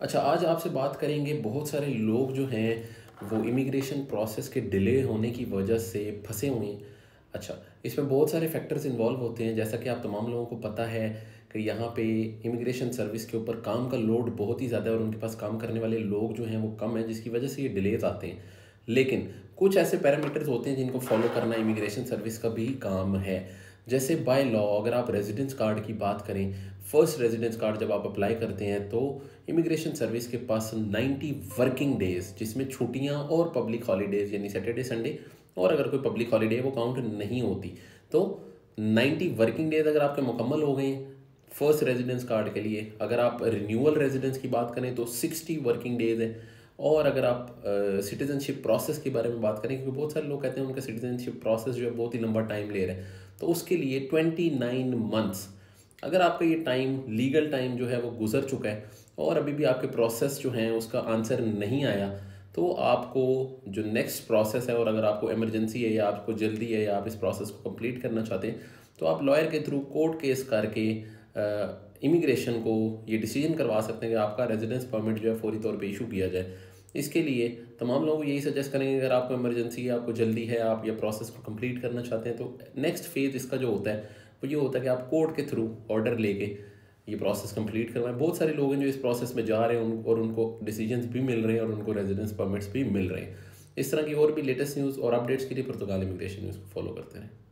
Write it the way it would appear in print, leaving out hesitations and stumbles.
अच्छा, आज आपसे बात करेंगे बहुत सारे लोग जो हैं वो इमिग्रेशन प्रोसेस के डिले होने की वजह से फँसे हुए हैं। अच्छा, इसमें बहुत सारे फैक्टर्स इन्वॉल्व होते हैं, जैसा कि आप तमाम लोगों को पता है कि यहाँ पे इमिग्रेशन सर्विस के ऊपर काम का लोड बहुत ही ज़्यादा है और उनके पास काम करने वाले लोग जो हैं वो कम हैं, जिसकी वजह से ये डिलेज़ आते हैं। लेकिन कुछ ऐसे पैरामीटर्स होते हैं जिनको फॉलो करना इमिग्रेशन सर्विस का भी काम है। जैसे बाय लॉ अगर आप रेजिडेंस कार्ड की बात करें, फर्स्ट रेजिडेंस कार्ड जब आप अप्लाई करते हैं तो इमिग्रेशन सर्विस के पास 90 वर्किंग डेज, जिसमें छुट्टियां और पब्लिक हॉलीडेज यानी सैटरडे संडे और अगर कोई पब्लिक हॉलीडे है वो काउंट नहीं होती। तो 90 वर्किंग डेज अगर आपके मुकम्मल हो गए फर्स्ट रेजिडेंस कार्ड के लिए, अगर आप रिन्यूअल रेजिडेंस की बात करें तो 60 वर्किंग डेज है। और अगर आप सिटीजनशिप प्रोसेस के बारे में बात करें, क्योंकि बहुत सारे लोग कहते हैं उनका सिटीजनशिप प्रोसेस जो है बहुत ही लंबा टाइम ले रहा है, तो उसके लिए 29 मंथ्स। अगर आपका ये टाइम लीगल टाइम जो है वो गुजर चुका है और अभी भी आपके प्रोसेस जो हैं उसका आंसर नहीं आया, तो आपको जो नेक्स्ट प्रोसेस है, और अगर आपको इमरजेंसी है या आपको जल्दी है या आप इस प्रोसेस को कंप्लीट करना चाहते हैं, तो आप लॉयर के थ्रू कोर्ट केस करके इमिग्रेशन को ये डिसीजन करवा सकते हैं कि आपका रेजिडेंस परमिट जो है फौरी तौर पे इशू किया जाए। इसके लिए तमाम लोगों को यही सजेस्ट करेंगे, अगर आपको इमरजेंसी है, आपको जल्दी है, आप ये प्रोसेस को कंप्लीट करना चाहते हैं, तो नेक्स्ट फेज़ इसका जो होता है वो ये होता है कि आप कोर्ट के थ्रू ऑर्डर लेके ये प्रोसेस कंप्लीट करवाएं। बहुत सारे लोग हैं जो इस प्रोसेस में जा रहे हैं और उनको डिसीजंस भी मिल रहे हैं और उनको रेजिडेंस परमिट्स भी मिल रहे हैं। इस तरह की और भी लेटेस्ट न्यूज़ और अपडेट्स के लिए पुर्तगाल इमिग्रेशन न्यूज़ को फॉलो करते रहें।